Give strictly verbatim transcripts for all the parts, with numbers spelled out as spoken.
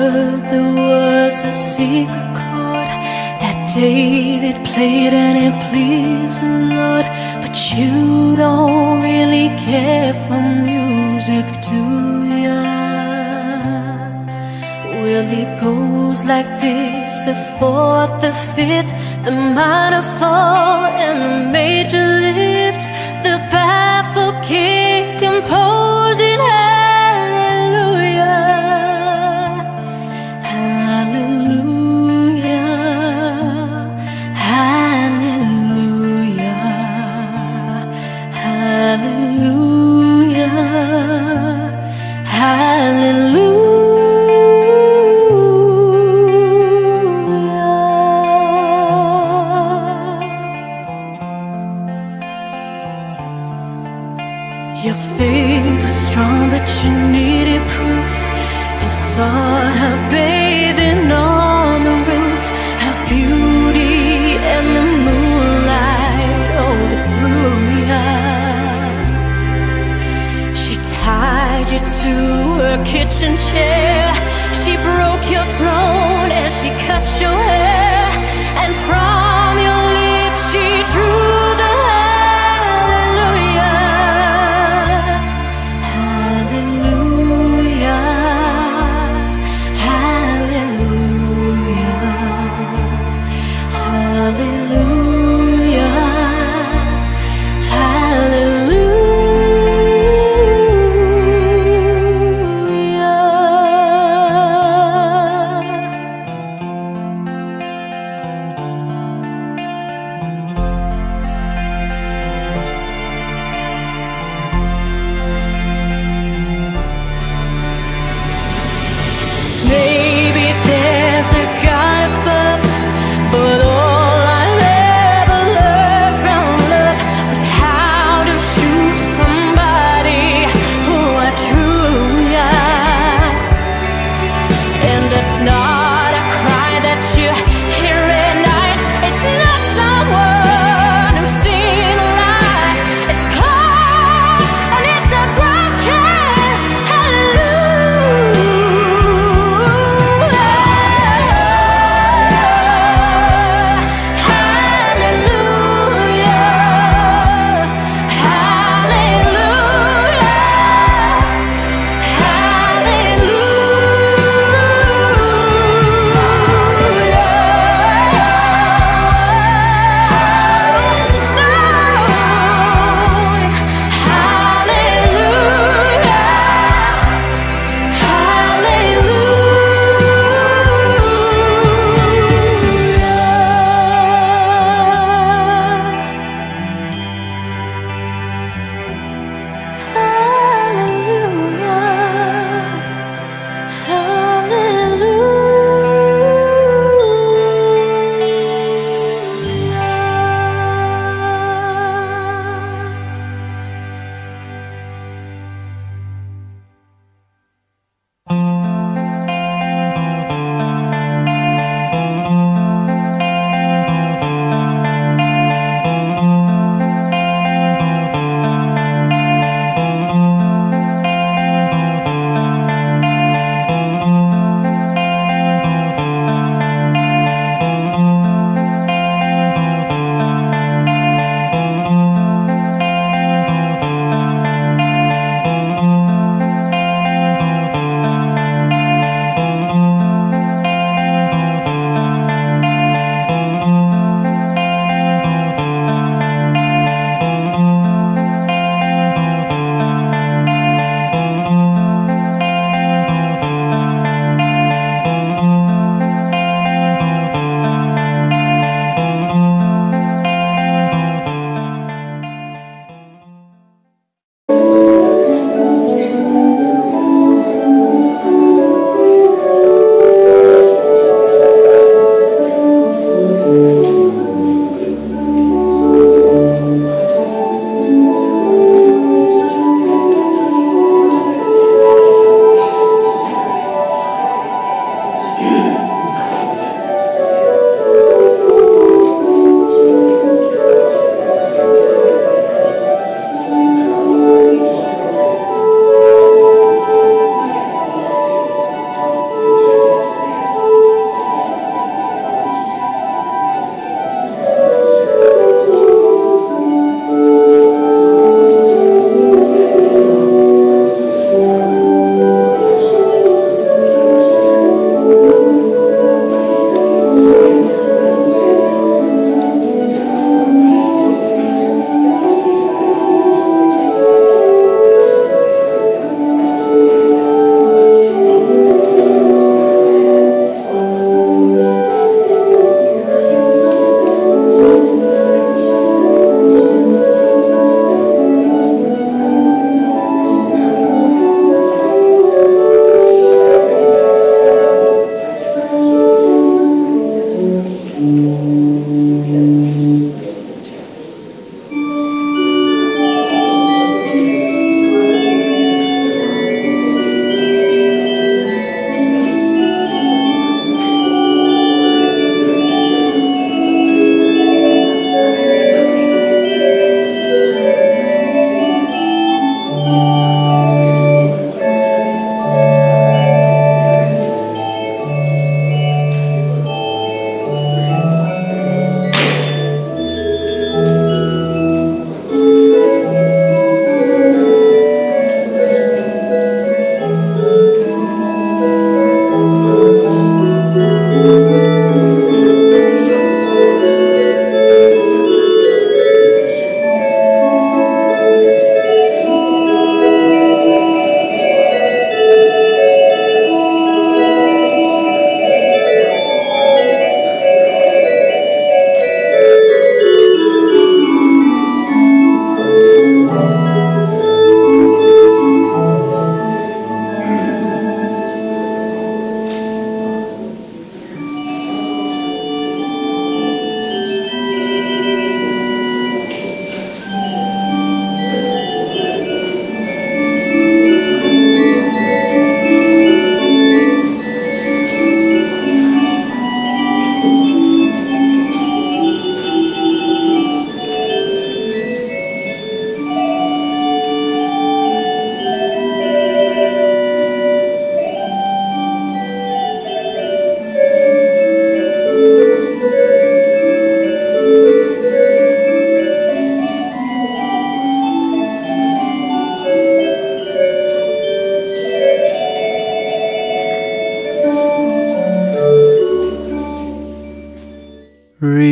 heard there was a secret chord that David played and it pleased the Lord. But you don't really care for music, do ya? Well, it goes like this: the fourth, the fifth, the minor fall, and the major lift. The baffled king composing hallelujah, hallelujah, hallelujah, hallelujah, hallelujah. Your faith was strong, but you needed proof. You saw her bathing on the roof, her beauty and the moonlight overthrew ya. She tied you to her kitchen chair, she broke your throne and she cut your hair, and from your lips she drew the hallelujah, hallelujah.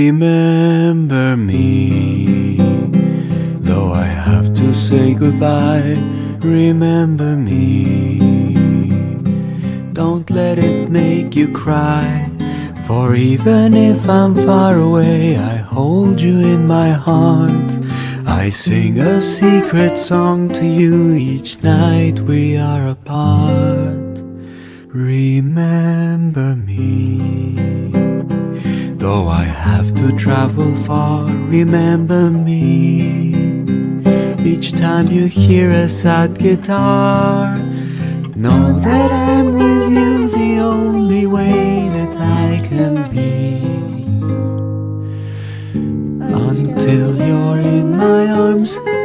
Remember me, though I have to say goodbye. Remember me, don't let it make you cry. For even if I'm far away, I hold you in my heart. I sing a secret song to you each night we are apart. Remember me, though I have to travel far. Remember me, each time you hear a sad guitar. Know that I'm with you the only way that I can be, until you're in my arms